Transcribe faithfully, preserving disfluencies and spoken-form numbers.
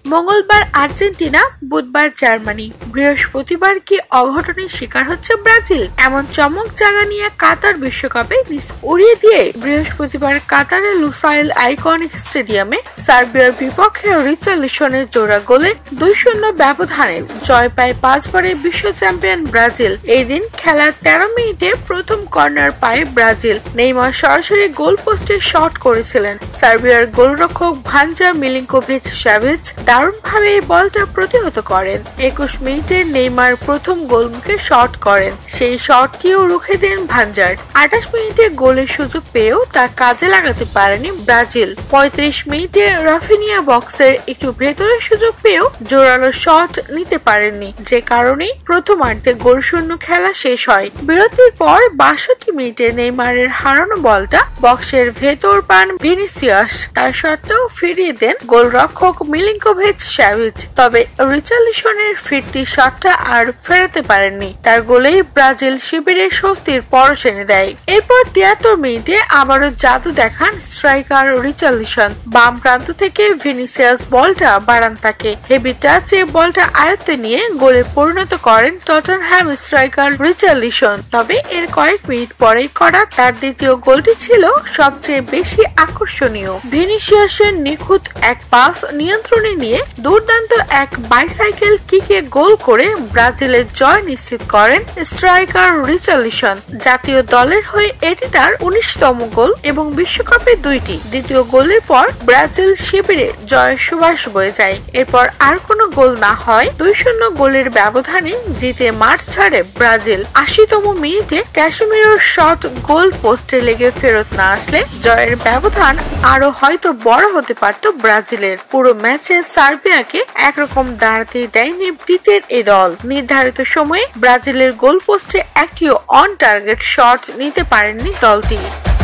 মঙ্গলবার আর্জেন্টিনা, বুধবার জার্মানি, বৃহস্পতিবার কি অঘটনের শিকার হচ্ছে ব্রাজিল? এমন চমক জাগা নিয়ে কাতার বিশ্বকাপে উড়িয়ে দিয়ে বৃহস্পতিবার কাতারের লুসাইল আইকনিক স্টেডিয়ামে সার্বিয়ার বিপক্ষে রিচার্লিসনের জোড়া গোলে দুই শূন্য ব্যবধানে জয় পায় পাঁচবারের বিশ্ব চ্যাম্পিয়ন ব্রাজিল। এই দিন খেলার তেরো মিনিটে প্রথম কর্নার পায় ব্রাজিল। নেইমার সরাসরি গোল পোস্টে শট করেছিলেন। সার্বিয়ার গোলরক্ষক ভাঞ্জা মিলিঙ্কোভিচ সাভিচ দারুণভাবে এই বলটা প্রতিহত করেন। একুশ মিনিটে নেইমার প্রথম গোলমুখে শট করেন, সেই শটটিও রুখে দেন ভাঞ্জার। আঠাশ মিনিটে গোলের সুযোগ পেয়েও তা কাজে লাগাতে পারেনি ব্রাজিল। পঁয়ত্রিশ মিনিটে রাফিনিয়া বক্সের একটু ভেতরের সুযোগ পেয়েও জোরালো শট নিতে পারেননি, যে কারণে প্রথমার্ধে গোল শূন্য খেলা শেষ হয়। বিরতির পর বাষট্টি মিনিটে নেইমারের হারানো বলটা বক্সের ভেতর পান ভিনিসিয়াস, তার শটটাও ফিরিয়ে দেন গোলরক্ষক মিলিঙ্কোভিচ সাভিচ। তবে রিচার্লিসনের ফিরতি শটটা আর ফেরাতে পারেননি, তার গোলেই ব্রাজিল শিবিরে স্বস্তির পরশ এনে দেয়। এরপর তিয়াত্তর মিনিটে আবারও জাদু দেখান স্ট্রাইকার রিচার্লিসন। বাম প্রান্ত থেকে ভিনিসিয়াস বলটা বাড়ান তাকে, হেভি টাচে বলটা আয়ত্তে নিয়ে গোলে পরিণত করেন টটেনহ্যাম স্ট্রাইকার রিচার্লিসন। তবে এর কয়েক মিনিট পরেই করা তার দ্বিতীয় গোলটি ছিল সবচেয়ে বেশি আকর্ষণীয়। ভিনিসিয়াসের নিখুঁত এক পাস নিয়ন্ত্রণে নিয়ে দুর্দান্ত এক বাইসাইকেল কিকে গোল করে ব্রাজিলের জয় নিশ্চিত করেন স্ট্রাইকার রিচার্লিসন। জাতীয় দলের হয়ে এটি তার উনিশতম গোল এবং বিশ্বকাপে দুইটি। দ্বিতীয় গোলের পর ব্রাজিল শিবিরে জয়ের সুবাস বয়ে যায়। এরপর আর কোনো গোল না হয় দুই শূন্য গোলের ব্যবধানে জিতে মাঠ ছাড়ে ব্রাজিল। আশিতম মিনিটে ক্যাসিমিরোর শট গোল পোস্টে লেগে ফেরত না আসলে জয়ের ব্যবধান আরো হয়তো বড় হতে পারত ব্রাজিলের। পুরো ম্যাচে সার্বিয়াকে একরকম দাঁড়াতে দেয়নি টিতের এই দল। নির্ধারিত সময়ে ব্রাজিলের গোল পোস্টে একটিও অন টার্গেট শট নিতে পারেননি দলটি।